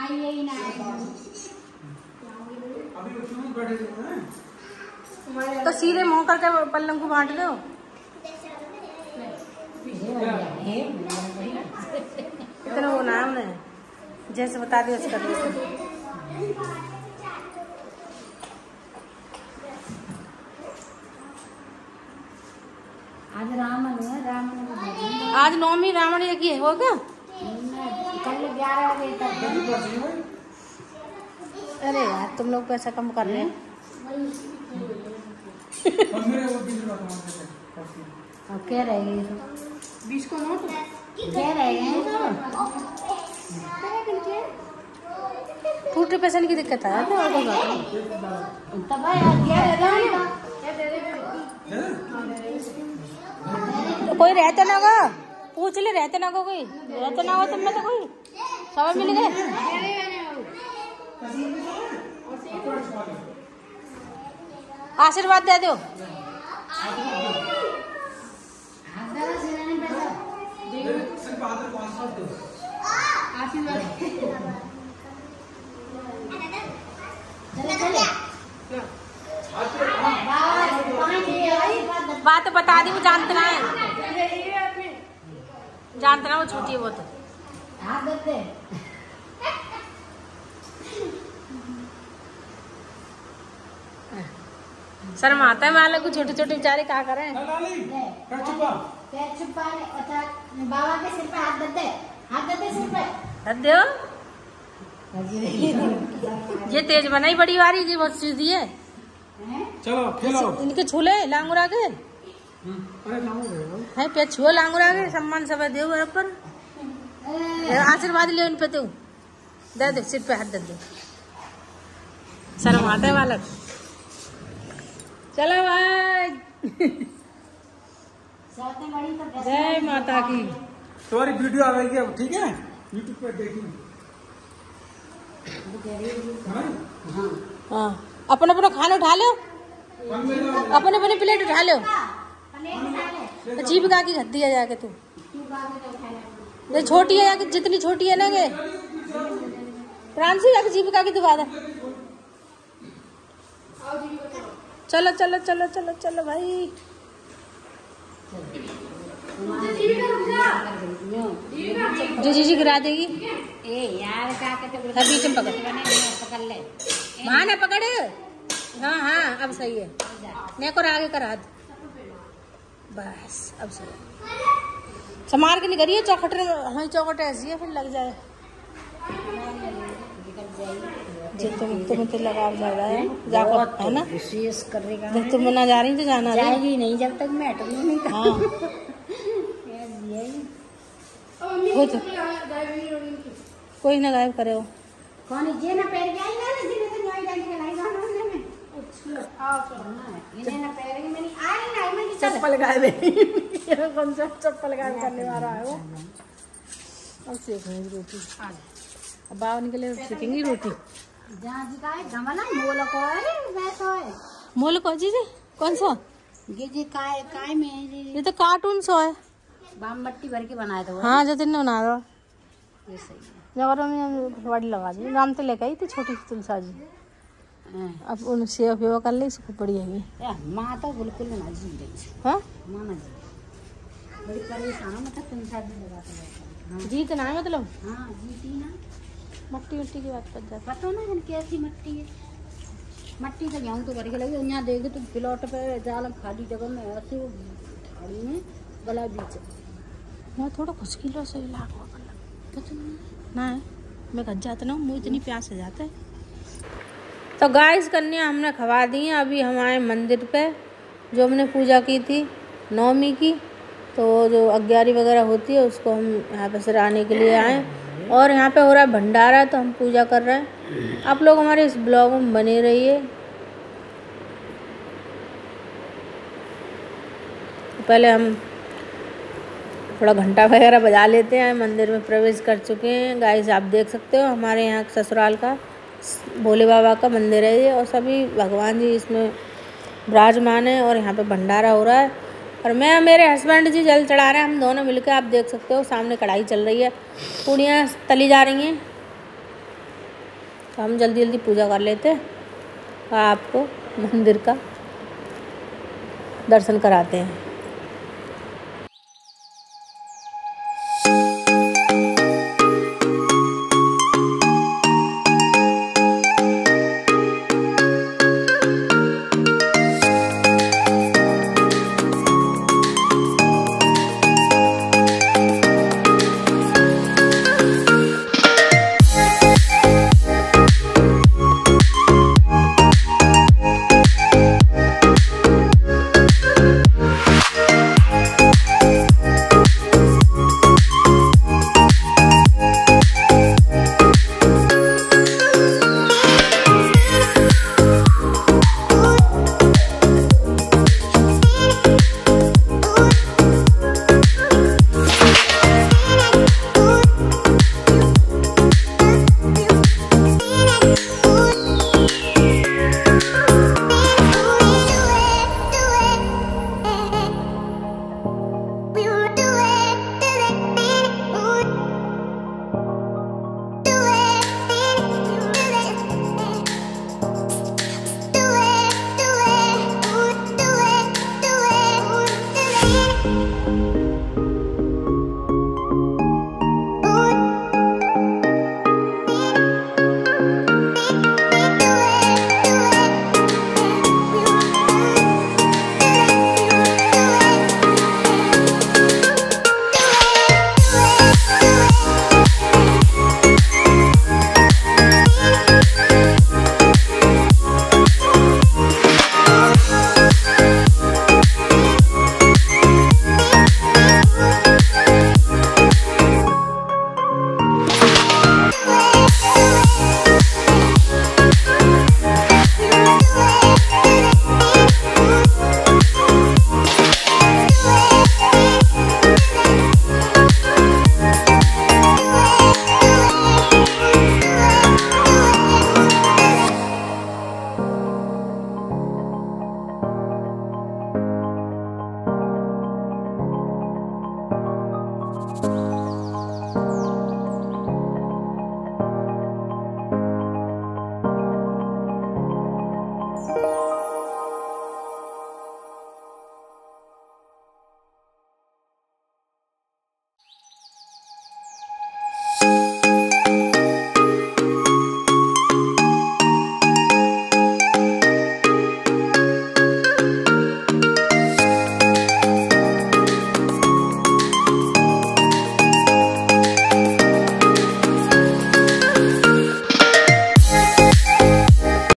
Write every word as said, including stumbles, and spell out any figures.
तो सीधे मुंह करके पल्लम को बांट दो। इतना वो नाम है जैसे बता दिया उसका आज रावण है, रावण आज नौमी रावण एक ही हो क्या? कल ग्यारह बजे तक। अरे यार तुम लोग पैसा कम कर रहे हैं। कह रहे हैं बीस को नोट कह रहे हैं टूटे पैसे की दिक्कत है तब तो कोई रहते ना होगा, पूछ ले रहते ना होगा, कोई रहते ना होगा तुम में तो कोई सब मिल गए। आशीर्वाद दे दो। बात बता दी, वो जानते ना है, जानते ना वो छोटी है वो तो। शर्म आता है माला को, छोटे छोटे बेचारे क्या करें। बाबा के सिर पे हाथ दे, हाथ दे सिर पे रख दो। ये तेज बनाई बड़ी वारी जी, बहुत सीधी है। चलो खेलो। इनके छूले लांगुरा के है पे छुओ लांगुरा के सम्मान सब दे पर आशीर्वाद लियो इन पे तो दे दे, सिर पे हाथ दे दो। शर्म आता है बालक। चलो भाई जय माता की। तुम्हारी वीडियो आ गई अब, ठीक है यूट्यूब पे देखी। हाँ अपना अपना खाना उठा लो, अपने अपने प्लेट उठा लो। जीविका की खद्दी है जाके तू, ये छोटी है जाके, जितनी छोटी है ना के फ्रांसी जाके जीविका की दुआ दे। चलो चलो चलो चलो चलो भाई। जो जीजी गिरा देगी। ए यार क्या कहते हाँ बीच में पकड़ पकड़ ले, मां ना पकड़। हाँ हाँ अब सही है, नहीं कर आगे करा दे बस, अब सही है। संभाल के नहीं करिए, चौखट हमारी चौखट ऐसी है फिर लग जाए। जो तुम तुम तो लगा ज्यादा है जाकर है ना, विशेष करेगा। जब तुम ना जा रही तो जाना जाएगी नहीं जब तक मैं हटूंगी नहीं। हाँ वो तो कोई ना गायब करे हो। कौन जे ना पैर के आई ना जिने तो न्याय डाल के लाई गाना हमने में। अच्छा हां इन्हें ना पैर के मैंने आई ना मैं चप्पल गायब है। कौन सा चप्पल गायब करने वाला है वो। अब सेकेंगे रोटी, अब बाव निकले सेकेंगी रोटी। जहां जी का है गमला मोल को है वैसा है। मोल को जी जी कौन सा ये जी काय काय में जी ये तो कार्टून सो है, बाम मट्टी भर के बनाया था। हाँ जो तुमने बना दो ये सही है। जबर में बड़ी लगा दी, राम तो लेकर आई थी छोटी सी तुलसा जी। अब उन सेवा फेवा कर ली इसको बढ़िया है। माँ तो बिल्कुल ना जी रही। हाँ माँ ना जी बड़ी परेशान है, मतलब तुलसा जी लगा के जीत ना है मतलब। हाँ जीती ना, मट्टी मट्टी की बात कर जाता पता ना हम कैसी मट्टी है। मट्टी तो गेहूँ तो करके लगी, यहाँ देखे तो प्लॉट पे जाल खाली जगह में ऐसे वो झाड़ी में गला बीच मैं थोड़ा खुशकी लो सही लाख ना है, मैं खच जाता ना मुझे इतनी प्यास हो जाता है। तो गाइस कन्या हमने खवा दी है। अभी हम आए मंदिर पे, जो हमने पूजा की थी नौमी की, तो जो अग्यारी वगैरह होती है उसको हम यहाँ पे सराहने के लिए आए। और यहाँ पे हो रहा है भंडारा, तो हम पूजा कर रहे हैं। आप लोग हमारे इस ब्लॉग में बने रहिए। तो पहले हम थोड़ा घंटा वगैरह बजा लेते हैं। मंदिर में प्रवेश कर चुके हैं। गाइस आप देख सकते हो हमारे यहाँ ससुराल का भोले बाबा का मंदिर है ये, और सभी भगवान जी इसमें विराजमान है। और यहाँ पे भंडारा हो रहा है, और मैं मेरे हस्बैंड जी जल चढ़ा रहे हैं। हम दोनों मिलकर, आप देख सकते हो सामने कढ़ाई चल रही है, पूड़ियाँ तली जा रही हैं। तो हम जल्दी जल्दी पूजा कर लेते हैं और आपको मंदिर का दर्शन कराते हैं।